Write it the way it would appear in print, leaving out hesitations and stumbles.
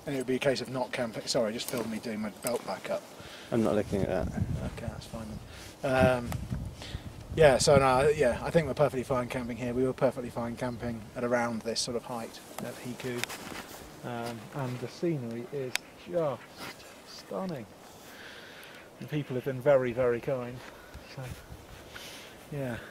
and it would be a case of not camping. Sorry, I just filmed me doing my belt back up. I'm not looking at that. Okay, that's fine then. Yeah, so no, yeah, I think we're perfectly fine camping here. We were perfectly fine camping at around this sort of height at Hiku. And the scenery is just stunning. And people have been very, very kind. So, yeah.